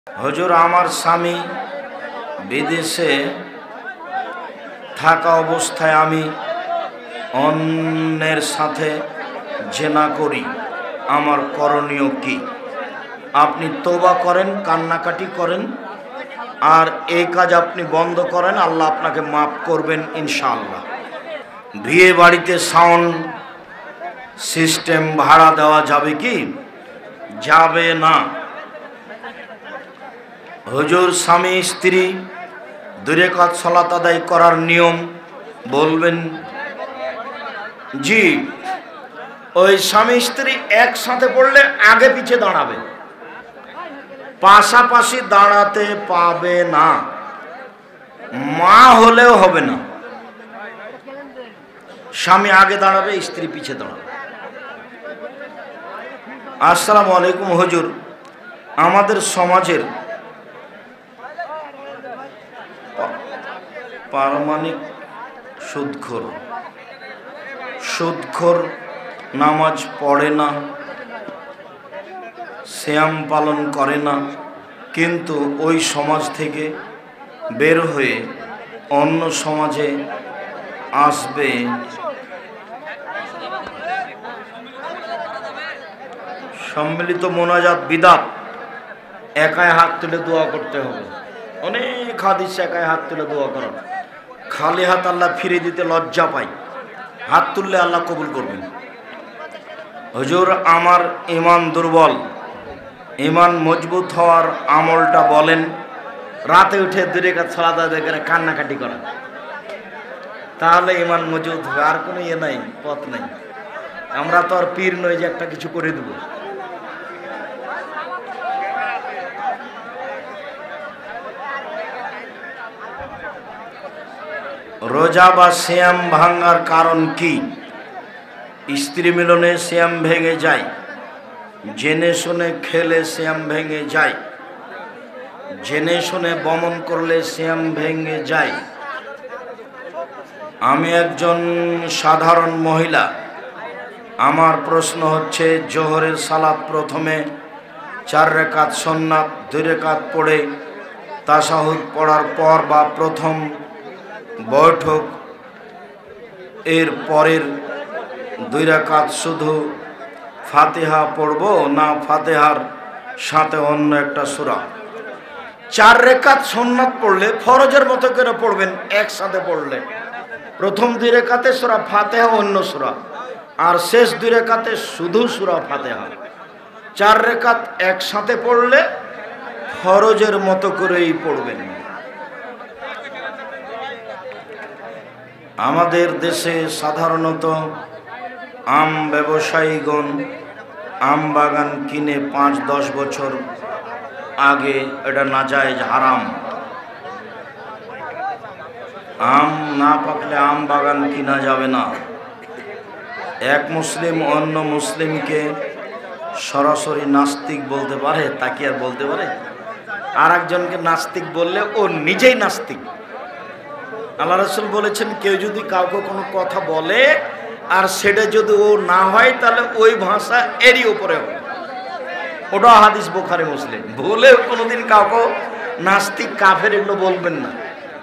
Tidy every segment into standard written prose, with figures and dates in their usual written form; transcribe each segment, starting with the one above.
হুজুর, আমার স্বামী বিদেশে থাকা অবস্থায় আমি অন্যের সাথে জেনা করি, আমার করণীয় কি? আপনি তওবা করেন, কান্নাকাটি করেন, আর এই কাজ আপনি বন্ধ করেন, আল্লাহ আপনাকে মাফ করবেন ইনশাআল্লাহ। বিয়ে বাড়িতে সাউন্ড সিস্টেম ভাড়া দেওয়া যাবে কি? যাবে না। হুজুর, স্বামী স্ত্রী 2 রাকাত সালাত আদায় করার নিয়ম বলবেন? জি, ওই স্বামী স্ত্রী একসাথে পড়লে আগে পিছে দাঁড়াবে, পাশাপাশি দাঁড়াতে পাবে না। মা হলেও হবে না। স্বামী আগে দাঁড়াবে, স্ত্রী পিছে দাঁড়াবে। আসসালামু আলাইকুম হুজুর, আমাদের সমাজের পারমাণিক সুদখোর নামাজ পড়ে না, সিয়াম পালন করে না, কিন্তু ওই সমাজ থেকে বের হয়ে অন্য সমাজে আসবে। সম্মিলিত মোনাজাত বিদআত, একাই হাত তুলে দোয়া করতে হবে। অনেক হাদিস একাই হাত তুলে দোয়া করার। খালি হাত আল্লাহ ফিরে দিতে লজ্জা পাই, হাত তুললে আল্লাহ কবুল করবেন। হুজুর, আমার ঈমান দুর্বল, ঈমান মজবুত হওয়ার আমলটা বলেন। রাতে উঠে 2 রাকাত সালাত আদায় করে কান্নাকাটি করা, তাহলে ঈমান মজবুত হবে। আর কোনো নাই, পথ নাই। আমরা তো আর পীর নই যে একটা কিছু করে দেব। রোজা বা সিয়াম ভাঙার কারণ কি? স্ত্রী মিলনে সিয়াম ভেঙে যায়, জেনে শুনে খেলে সিয়াম ভেঙে যায়, জেনে শুনে বমন করলে সিয়াম ভেঙে যায়। আমি একজন সাধারণ মহিলা। আমার প্রশ্ন হচ্ছে, জোহরের সালাত প্রথমে 4 রাকাত সুন্নাত 2 রাকাত পড়ে তাশাহুদ পড়ার পর বা প্রথম বৈঠক এর পরের 2 রাকাত শুধু ফাতিহা পড়ব, না ফাতিহার সাথে অন্য একটা সূরা? 4 রাকাত সুন্নাত পড়লে ফরজের মতো করে পড়বেন। একসাথে পড়লে প্রথম 2 রাকাতে সূরা ফাতিহা, অন্য সূরা, আর শেষ 2 রাকাতে শুধু সূরা ফাতিহা। 4 রাকাত একসাথে পড়লে ফরজের মতো করেই পড়বেন। আমাদের দেশে সাধারণত আম ব্যবসায়ীগণ আম বাগান কিনে 5-10 বছর আগে, এটা নাজায়েজ, হারাম। আম না পাকলে আম বাগান কিনা যাবে না। এক মুসলিম অন্য মুসলিমকে সরাসরি নাস্তিক বলতে পারে? তাকে আর বলতে পারে? আর একজনকে নাস্তিক বললে ও নিজেই নাস্তিক। আল্লাহ রাসূল বলেছেন, কেউ যদি কাউকে কোনো কথা বলে আর সেটা যদি ও না হয়, তাহলে ওই ভাষা এরই উপরে হবে। ওটা হাদিস বুখারী মুসলিম। ভুলে কোনোদিন কাউকে নাস্তিক, কাফের এগুলো বলবেন না।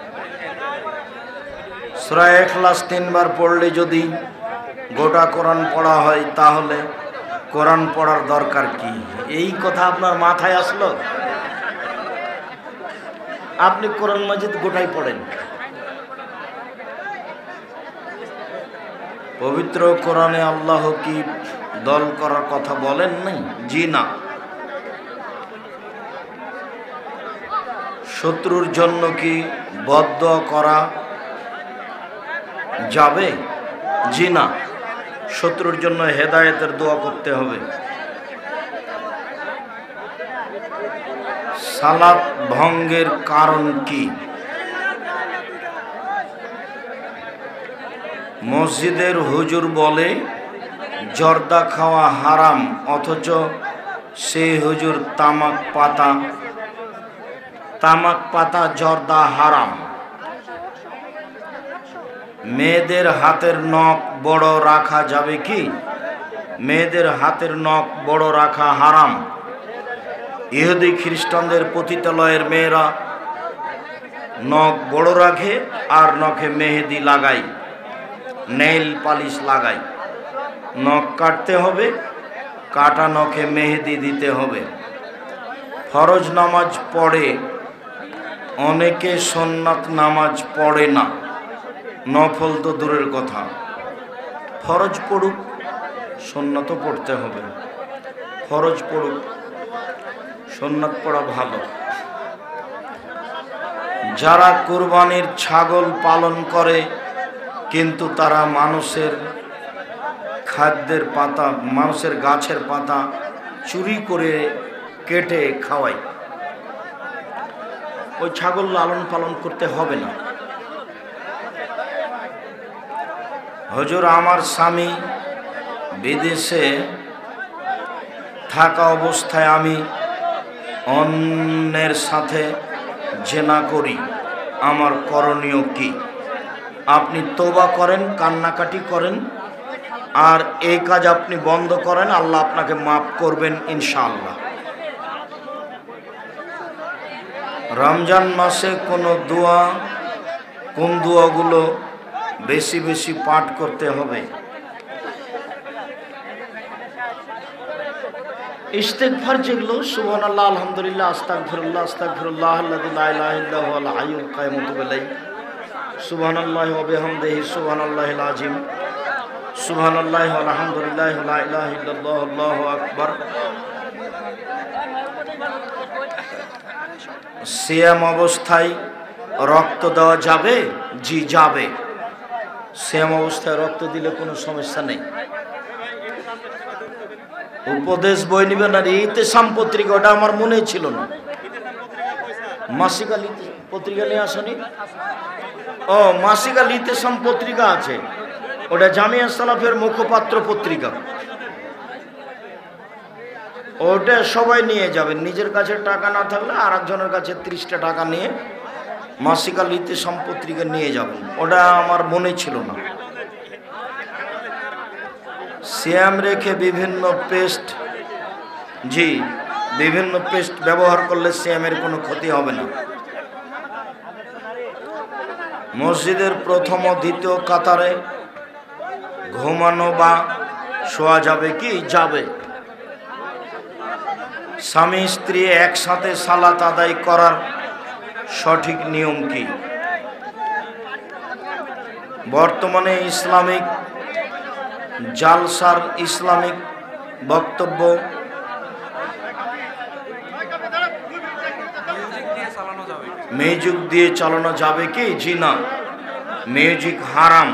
সূরা ইখলাস 3 বার পড়লে যদি গোটা কোরআন পড়া হয়, তাহলে কোরআন পড়ার দরকার কি? এই কথা আপনার মাথায় আসলো? আপনি কোরআন মাজিদ গোটাই পড়েন। পবিত্র কোরআনে আল্লাহ কি দল করার কথা বলেন নাই? জি না। শত্রুর জন্য কি বদদোয়া করা যাবে? জি না। শত্রুর জন্য হেদায়েতের দোয়া করতে হবে। সালাত ভঙ্গের কারণ কি? মসজিদের হুজুর বলে জর্দা খাওয়া হারাম, অথচ সেই হুজুর তামাক পাতা জর্দা হারাম। মেয়েদের হাতের নখ বড় রাখা যাবে কি? মেয়েদের হাতের নখ বড় রাখা হারাম। ইহুদি খ্রিস্টানদের পতিতালয়ের মেয়েরা নখ বড় রাখে আর নখে মেহেদি লাগায়, নেইল পালিশ লাগায়। নখ কাটতে হবে, কাটা নখে মেহেদি দিতে হবে। ফরজ নামাজ পড়ে, অনেকে সুন্নাত নামাজ পড়ে না। নফল তো দূরের কথা, ফরজ পড়ুক, সুন্নাতও পড়তে হবে। ফরজ পড়ুক, সুন্নাত পড়া ভালো। যারা কুরবানির ছাগল পালন করে কিন্তু তারা মানুষের খাদ্যের পাতা, মানুষের গাছের পাতা চুরি করে কেটে খাওয়ায়, ওই ছাগল লালন পালন করতে হবে না। হুজুর, আমার স্বামী বিদেশে থাকা অবস্থায় আমি অন্যের সাথে জেনা করি, আমার করণীয় কি? আপনি তওবা করেন, কান্নাকাটি করেন, আর এই কাজ আপনি বন্ধ করেন, আল্লাহ আপনাকে মাফ করবেন ইনশাআল্লাহ। রমজান মাসে কোনো দোয়া, কোন দোয়াগুলো বেশি বেশি পাঠ করতে হবে? ইস্তেগফার, যেগুলো সুবহানাল্লাহ, আলহামদুলিল্লাহ, আস্তাগফিরুল্লাহ, আস্তাগফিরুল্লাহ আল্লাযী লা ইলাহা ইল্লা হুয়াল হাইয়ুল কাইয়্যুম ওয়া আতুবু ইলাইহি, সুবহানাল্লাহি ওয়া বিহামদিহি, সুবহানাল্লাহিল আযীম, সুবহানাল্লাহি ওয়া আলহামদুলিল্লাহি ওয়া লা ইলাহা ইল্লাল্লাহ, আল্লাহু আকবার। সিয়াম অবস্থায় রক্ত দেওয়া যাবে? জি, যাবে। সিয়াম অবস্থায় রক্ত দিলে কোনো সমস্যা নেই। উপদেশ বই নিবেন আর ইতিসাম পত্রিকা, ওটা আমার মনে ছিল না। মাসিক আল পত্রিকা নিয়ে আসনি? ও, মাসিক আল ইতিসাম পত্রিকা আছে, ওটা জামিয়া সালাফের মুখপাত্র পত্রিকা। ওটা সবাই নিয়ে যাবেন, নিজের কাছে টাকা না থাকলে আর একজনের কাছে 30টা টাকা নিয়ে মাসিক আল ইতিসাম পত্রিকা নিয়ে যাবেন, ওটা আমার মনে ছিল না। সিয়াম রেখে বিভিন্ন পেস্ট, জি, বিভিন্ন পেস্ট ব্যবহার করলে সিয়ামের কোনো ক্ষতি হবে না। মসজিদের প্রথম ও দ্বিতীয় কাতারে ঘুমানো বা শোয়া যাবে কি? যাবে। স্বামী স্ত্রী একসাথে সালাত আদায় করার সঠিক নিয়ম কি? বর্তমানে ইসলামিক জালসার ইসলামিক বক্তব্য মিউজিক দিয়ে চালানো যাবে কি? জি না, মিউজিক হারাম।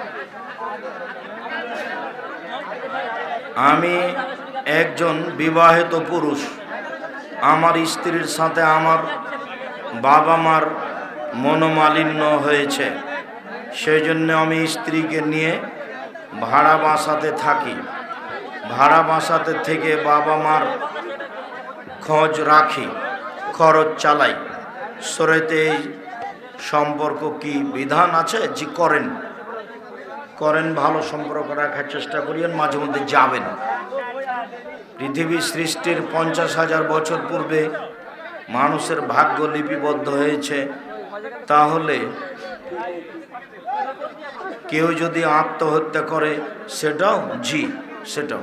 আমি একজন বিবাহিত পুরুষ, আমার স্ত্রীর সাথে আমার বাবা মার মনোমালিন্য হয়েছে, সেই জন্য আমি স্ত্রীকে নিয়ে ভাড়া বাসাতে থাকি। ভাড়া বাসাতে থেকে বাবা মার খোঁজ রাখি, খরচ চালাই। শরীয়তে এই সম্পর্ক কি বিধান আছে? জি, করেন, করেন, ভালো সম্পর্ক রাখার চেষ্টা করিয়েন, মাঝে মধ্যে যাবেন। পৃথিবী সৃষ্টির 50,000 বছর পূর্বে মানুষের ভাগ্য লিপিবদ্ধ হয়েছে, তাহলে কেউ যদি আত্মহত্যা করে সেটাও? জি, সেটাও।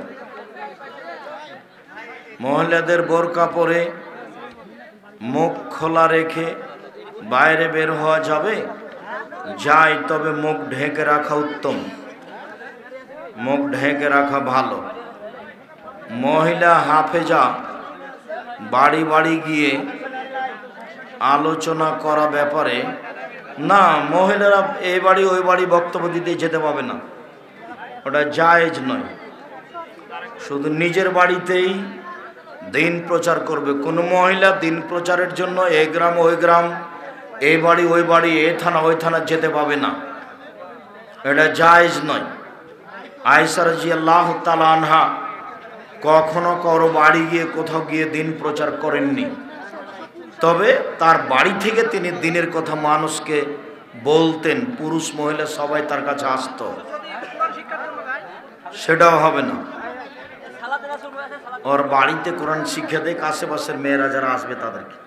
মহিলাদের বোরকা পরে মুখ খোলা রেখে বাইরে বের হওয়া যাবে? যায়, তবে মুখ ঢেকে রাখা উত্তম, মুখ ঢেকে রাখা ভালো। মহিলা হাফেজা বাড়ি বাড়ি গিয়ে আলোচনা করা ব্যাপারে না, মহিলারা এই বাড়ি ওই বাড়ি বক্তব্য দিতে যেতে পাবে না, ওটা জায়েজ নয়। শুধু নিজের বাড়িতেই দিন প্রচার করবে। কোনো মহিলা দিন প্রচারের জন্য এই গ্রাম ওই গ্রাম, এই বাড়ি ওই বাড়ি, এ থানা ওই থানা যেতে পাবে না, এটা জায়েজ নয়। আয়েশা রাদিয়াল্লাহু তাআলা আনহা কখনো কারো বাড়ি গিয়ে কোথাও গিয়ে দিন প্রচার করেননি, তবে তার বাড়ি থেকে তিনি দিনের কথা মানুষকে বলতেন, পুরুষ মহিলা সবাই তার কাছে আসতো, সেটাও হবে না। ওর বাড়িতে কোরআন শিক্ষা দেয়, আশেপাশের মেয়েরা যারা আসবে তাদেরকে।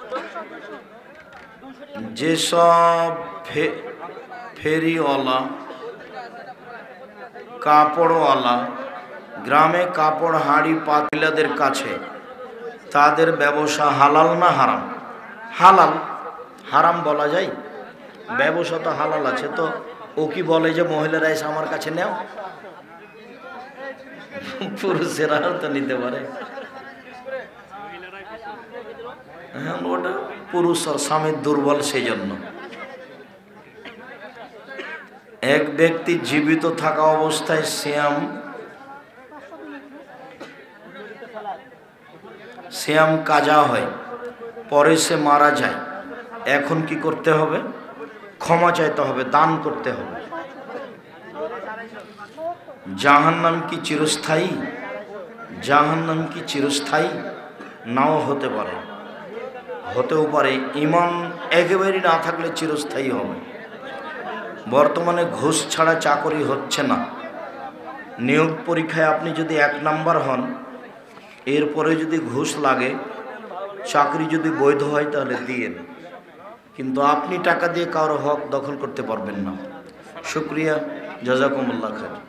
যেসব ফেরিওয়ালা, কাপড়ওয়ালা গ্রামে কাপড় হাঁড়ি পাতিলাদের কাছে, তাদের ব্যবসা হালাল না হারাম? হালাল। হারাম বলা যায়? ব্যবসা তো হালাল আছে। তো ও কি বলে যে মহিলারা এসে আমার কাছে নেও? পুরুষেরা তো নিতে পারে। হ্যাঁ, ওটা পুরুষ আর স্বামীর দুর্বল, সেই জন্য। এক ব্যক্তি জীবিত থাকা অবস্থায় সিয়াম কাজা হয়, পরে সে মারা যায়, এখন কি করতে হবে? ক্ষমা চাইতে হবে, দান করতে হবে। জাহান্নাম কি চিরস্থায়ী? জাহান্নাম কি চিরস্থায়ী? নাও হতে পারে, হতেও পারে। ইমান একেবারেই না থাকলে চিরস্থায়ী হবে। বর্তমানে ঘুষ ছাড়া চাকরি হচ্ছে না। নিয়োগ পরীক্ষায় আপনি যদি 1 নাম্বার হন, এরপরে যদি ঘুষ লাগে, চাকরি যদি বৈধ হয় তাহলে দিয়েন, কিন্তু আপনি টাকা দিয়ে কারো হক দখল করতে পারবেন না। শুকরিয়া, জাযাকুমুল্লাহ খায়র।